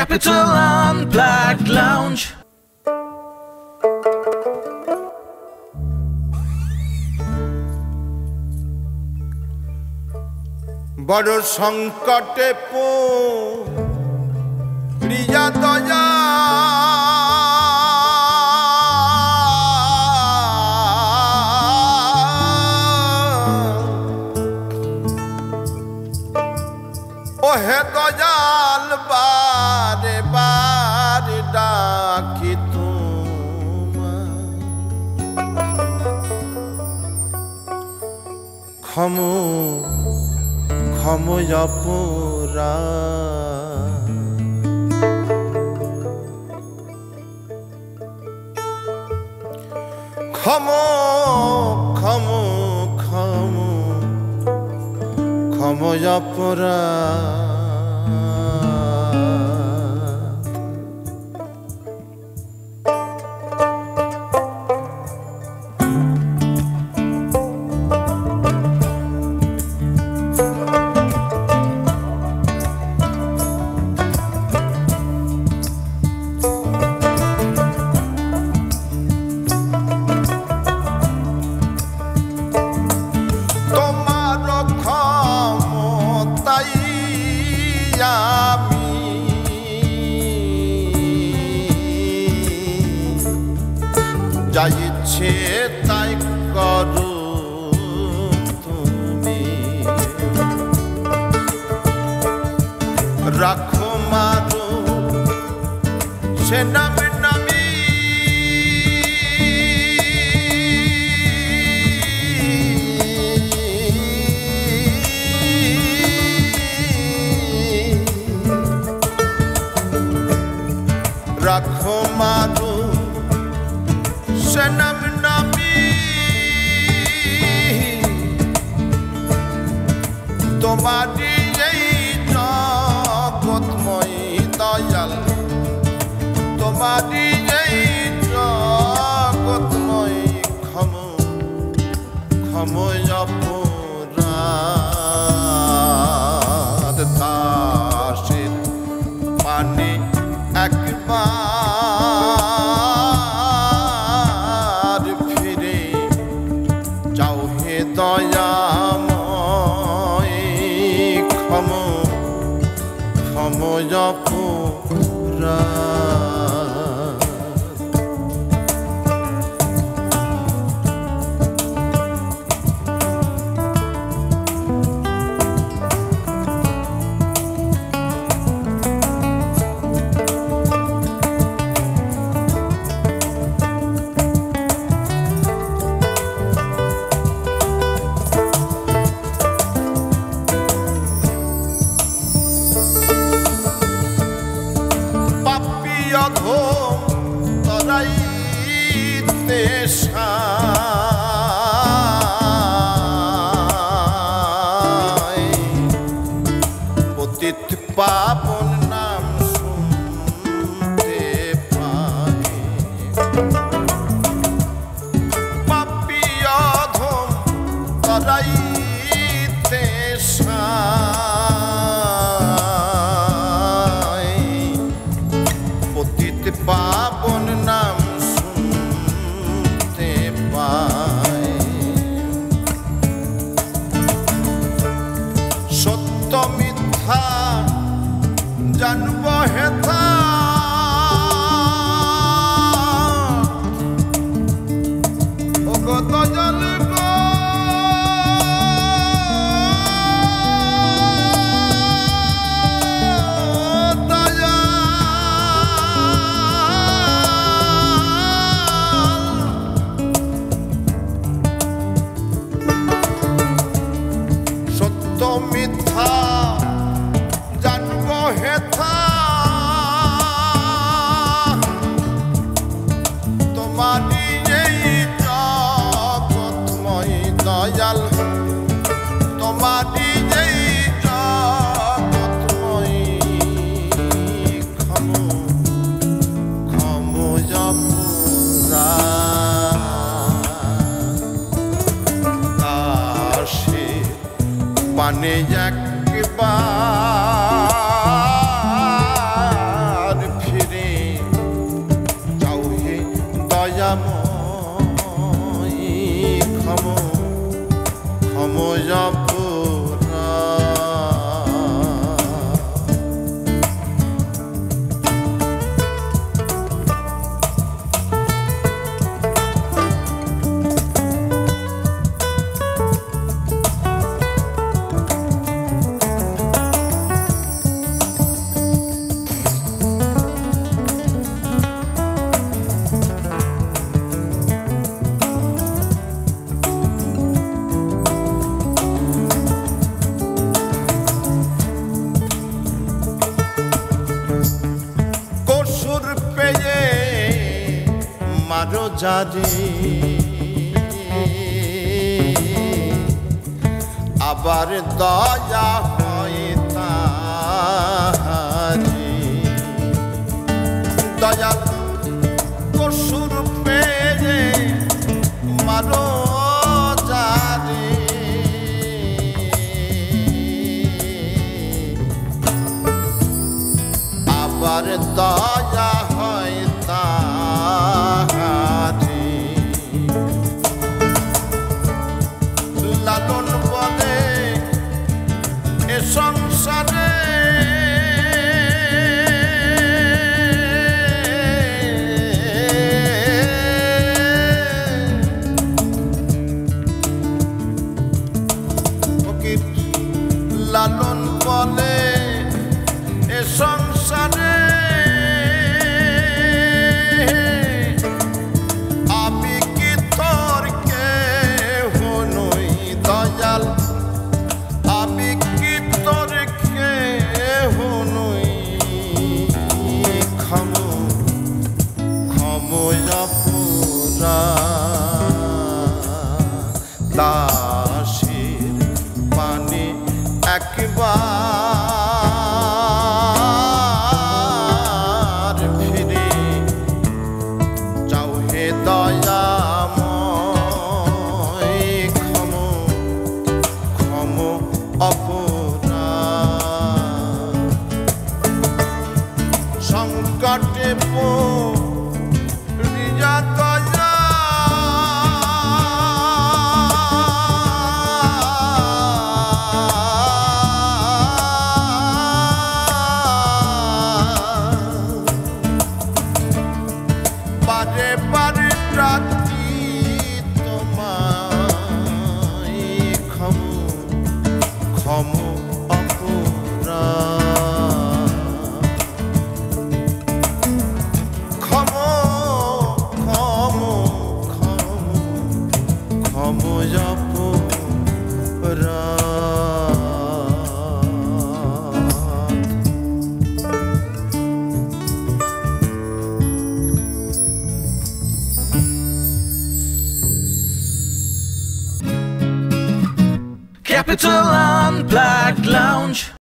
Capital Unplugged Lounge. বড় সংকটে পড়িয়া দয়া ওহে দয়াল বারে বারে ডাকি ক্ষম অপরাধ ক্ষম অপরাধ যা ইচ্ছে তাই করো তুমি, রাখো মারো সে নামে নামি, রাখো মারো সনম নামি, তোমারি এই জগৎময় দয়াল, তোমারি এই জগৎময় ক্ষম অপরাধ, দাসের পানে একবার ফিরে যাও হে দয়াময়, ক্ষম অপরাধ। তরাইতে সায় পতিত পাবন নাম শুনতে পাই, পাপী অধম তরাইতে সায় পতিত পাবন নাম শুনতে পাই, সত্য মিথ্যা জানব হেথা, ওগো দয়াল গো মিথ্যা জানব হেথা, তোমারি এই জগৎময় দয়াল, তোমারি এই জগৎময় ক্ষম অপরাধ, পানে একবার কারো জারি আবার দয়া হয় তাহারি দয়াল কসুর পেয়ে মারো জারি আবার দয়া হয় তাহারি লালন বলে এ সংসারে লালন বলে এ সংসারে আমি কি তোর কেহ নই দয়াল আমি কি তোর কেহ নই ক্ষম অপুরা দাসের পানি একবার ফিরে যাও হে দয়াময় ক্ষম অপুরা সংকটে পড়িয়া দয়া বারে বারে রাত্রি তোমায় ক্ষম অপুরা ক্ষম অপুরা Capital Unplugged Lounge.